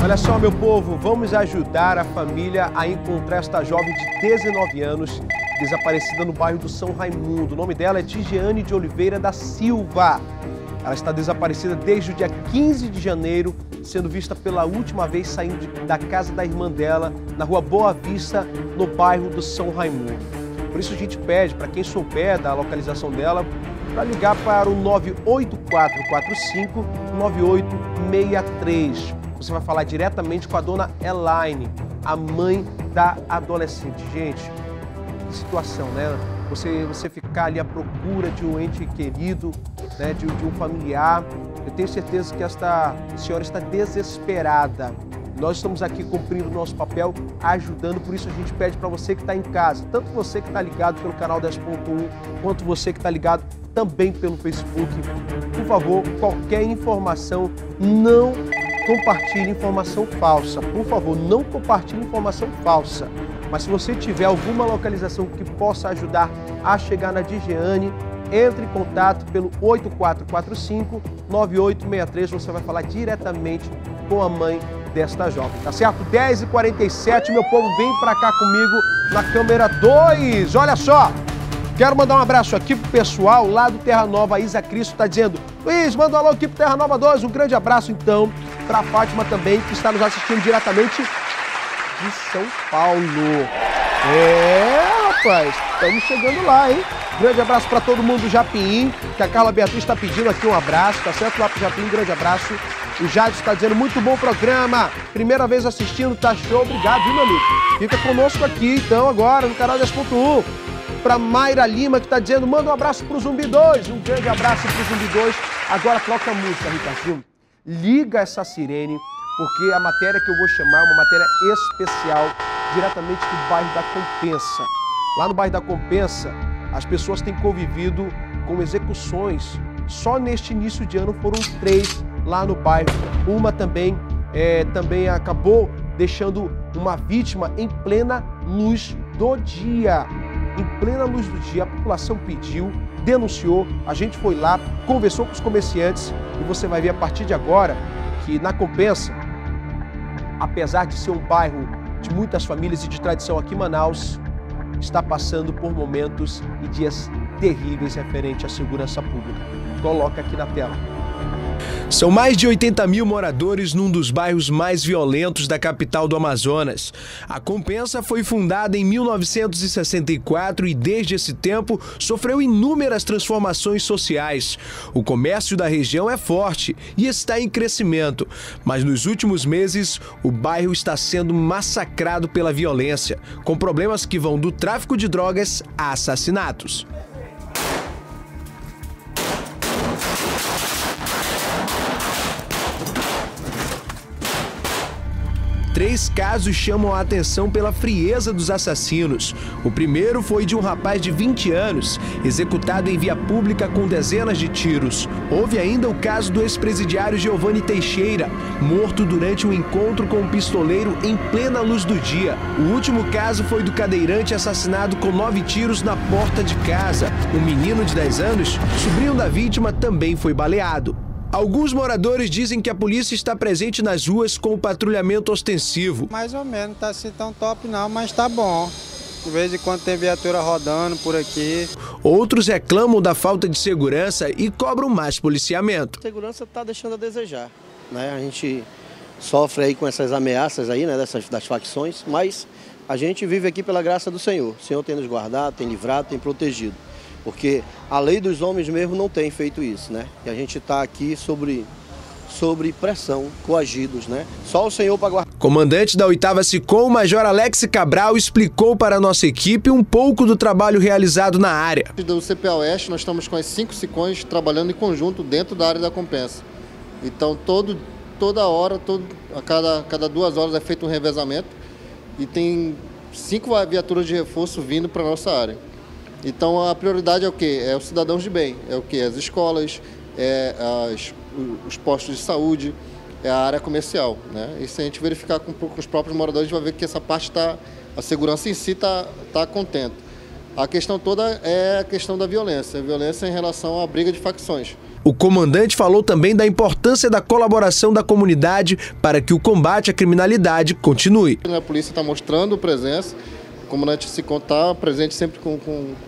Olha só, meu povo, vamos ajudar a família a encontrar esta jovem de 19 anos desaparecida no bairro do São Raimundo. O nome dela é Tigiane de Oliveira da Silva. Ela está desaparecida desde o dia 15 de janeiro, sendo vista pela última vez saindo da casa da irmã dela, na rua Boa Vista, no bairro do São Raimundo. Por isso a gente pede, para quem souber da localização dela, para ligar para o 98445-9863. Você vai falar diretamente com a dona Elaine, a mãe da adolescente. Gente, que situação, né? Você ficar ali à procura de um ente querido, né? de um familiar. Eu tenho certeza que esta senhora está desesperada. Nós estamos aqui cumprindo o nosso papel, ajudando, por isso a gente pede para você que está em casa, tanto você que está ligado pelo canal 10.1, quanto você que está ligado também pelo Facebook. Por favor, qualquer informação, não compartilhe informação falsa. Por favor, não compartilhe informação falsa. Mas se você tiver alguma localização que possa ajudar a chegar na Tigiane, entre em contato pelo 8445-9863. Você vai falar diretamente com a mãe desta jovem, tá certo? 10h47, meu povo, vem pra cá comigo na câmera 2. Olha só, quero mandar um abraço aqui pro pessoal lá do Terra Nova. A Isa Cristo tá dizendo: Luiz, manda um alô aqui pro Terra Nova 2. Um grande abraço, então, pra Fátima também, que está nos assistindo diretamente de São Paulo. Rapaz, estamos chegando lá, hein? Grande abraço para todo mundo do Japim, que a Carla Beatriz está pedindo aqui um abraço, tá certo? Lá pro Japim, grande abraço. O Jadson está dizendo: muito bom programa, primeira vez assistindo, tá show, obrigado, viu, meu amigo? Fica conosco aqui, então, agora, no canal 10.1. Para Mayra Lima, que está dizendo: manda um abraço pro Zumbi 2, um grande abraço pro Zumbi 2. Agora troca a música, Ricardinho. Liga essa sirene, porque a matéria que eu vou chamar é uma matéria especial, diretamente do bairro da Compensa. Lá no bairro da Compensa, as pessoas têm convivido com execuções. Só neste início de ano foram 3 lá no bairro. Uma também acabou deixando uma vítima em plena luz do dia. Em plena luz do dia, a população pediu, denunciou, a gente foi lá, conversou com os comerciantes e você vai ver a partir de agora que na Compensa, apesar de ser um bairro de muitas famílias e de tradição aqui em Manaus, está passando por momentos e dias terríveis referente à segurança pública. Coloca aqui na tela. São mais de 80 mil moradores num dos bairros mais violentos da capital do Amazonas. A Compensa foi fundada em 1964 e desde esse tempo sofreu inúmeras transformações sociais. O comércio da região é forte e está em crescimento, mas nos últimos meses o bairro está sendo massacrado pela violência, com problemas que vão do tráfico de drogas a assassinatos. Três casos chamam a atenção pela frieza dos assassinos. O primeiro foi de um rapaz de 20 anos, executado em via pública com dezenas de tiros. Houve ainda o caso do ex-presidiário Giovanni Teixeira, morto durante um encontro com um pistoleiro em plena luz do dia. O último caso foi do cadeirante assassinado com 9 tiros na porta de casa. Um menino de 10 anos, sobrinho da vítima, também foi baleado. Alguns moradores dizem que a polícia está presente nas ruas com o patrulhamento ostensivo. Mais ou menos, tá assim tão top não, mas tá bom. De vez em quando tem viatura rodando por aqui. Outros reclamam da falta de segurança e cobram mais policiamento. A segurança está deixando a desejar, né? A gente sofre aí com essas ameaças aí, né, das facções, mas a gente vive aqui pela graça do Senhor. O Senhor tem nos guardado, tem livrado, tem protegido. Porque a lei dos homens mesmo não tem feito isso, né? E a gente está aqui sobre pressão, coagidos, né? Só o Senhor para guardar. Comandante da 8ª SICOM, o Major Alex Cabral, explicou para a nossa equipe um pouco do trabalho realizado na área. Do CPA Oeste, nós estamos com as 5 SICONs trabalhando em conjunto dentro da área da Compensa. Então, toda hora, a cada 2 horas é feito um revezamento e tem 5 viaturas de reforço vindo para a nossa área. Então a prioridade é o quê? É os cidadãos de bem, é o quê? As escolas, os postos de saúde, é a área comercial, né? E se a gente verificar com os próprios moradores, a gente vai ver que essa parte a segurança em si está contente. A questão toda é a questão da violência, a violência em relação à briga de facções. O comandante falou também da importância da colaboração da comunidade para que o combate à criminalidade continue. A polícia está mostrando presença, o comandante SICOM está presente sempre com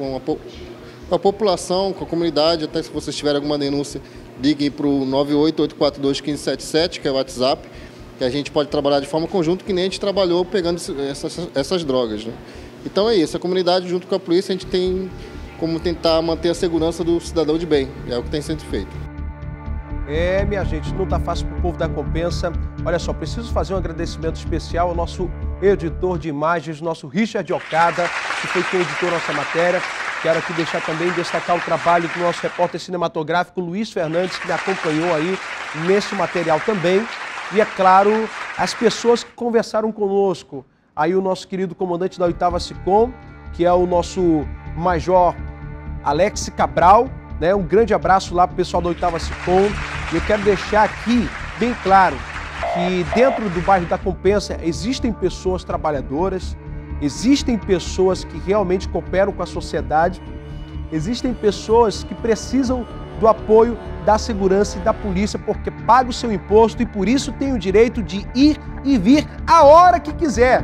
a população, com a comunidade. Até se vocês tiverem alguma denúncia, liguem para o 988421577, que é o WhatsApp, que a gente pode trabalhar de forma conjunta, que nem a gente trabalhou pegando essas drogas, né? Então é isso, a comunidade junto com a polícia, a gente tem como tentar manter a segurança do cidadão de bem, é o que tem sido feito. Minha gente, não tá fácil pro povo da Compensa. Olha só, preciso fazer um agradecimento especial ao nosso editor de imagens, nosso Richard Okada, que foi quem editou nossa matéria. Quero aqui deixar também, destacar o trabalho do nosso repórter cinematográfico Luiz Fernandes, que me acompanhou aí nesse material também. E, é claro, as pessoas que conversaram conosco. Aí o nosso querido comandante da 8ª SICOM, que é o nosso Major Alex Cabral, né? Um grande abraço lá para o pessoal da 8ª SICOM. E eu quero deixar aqui bem claro que dentro do bairro da Compensa existem pessoas trabalhadoras, existem pessoas que realmente cooperam com a sociedade, existem pessoas que precisam do apoio da segurança e da polícia porque paga o seu imposto e por isso tem o direito de ir e vir a hora que quiser.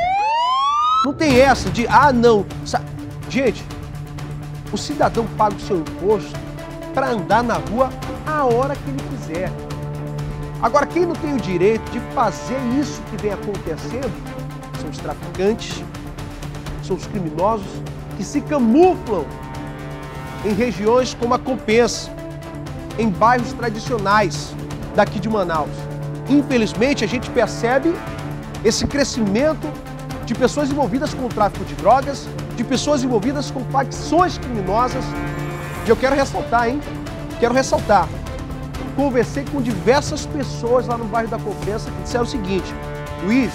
Não tem essa de, não. Gente, o cidadão paga o seu imposto para andar na rua a hora que ele quiser. Agora, quem não tem o direito de fazer isso que vem acontecendo são os traficantes, são os criminosos que se camuflam em regiões como a Compensa, em bairros tradicionais daqui de Manaus. Infelizmente, a gente percebe esse crescimento de pessoas envolvidas com o tráfico de drogas, de pessoas envolvidas com facções criminosas. E eu quero ressaltar, Quero ressaltar. Conversei com diversas pessoas lá no bairro da Compensa que disseram o seguinte: Luiz,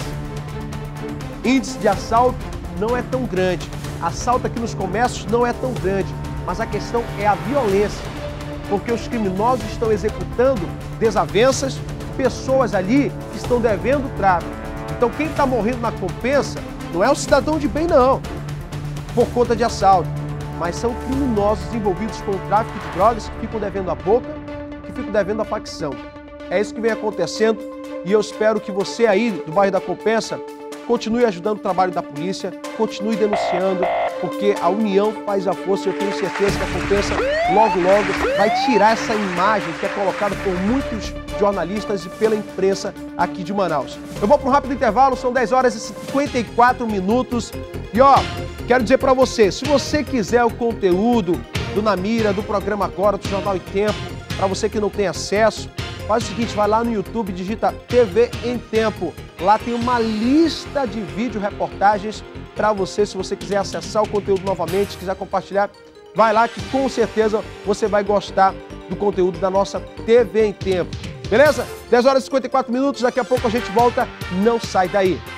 índice de assalto não é tão grande, assalto aqui nos comércios não é tão grande, mas a questão é a violência, porque os criminosos estão executando desavenças, pessoas ali que estão devendo tráfico. Então quem está morrendo na Compensa não é o cidadão de bem não, por conta de assalto, mas são criminosos envolvidos com o tráfico de drogas que ficam devendo a boca, que ficam devendo a facção. É isso que vem acontecendo e eu espero que você aí do bairro da Compensa continue ajudando o trabalho da polícia, continue denunciando, porque a união faz a força. Eu tenho certeza que a Compensa logo, logo vai tirar essa imagem que é colocada por muitos jornalistas e pela imprensa aqui de Manaus. Eu vou para um rápido intervalo, são 10 horas e 54 minutos. E quero dizer para você, se você quiser o conteúdo do Na Mira, do programa Agora, do Jornal em Tempo, para você que não tem acesso, faz o seguinte, vai lá no YouTube, digita TV em Tempo. Lá tem uma lista de vídeo reportagens para você, se você quiser acessar o conteúdo novamente, quiser compartilhar, vai lá que com certeza você vai gostar do conteúdo da nossa TV em Tempo. Beleza? 10 horas e 54 minutos, daqui a pouco a gente volta, não sai daí.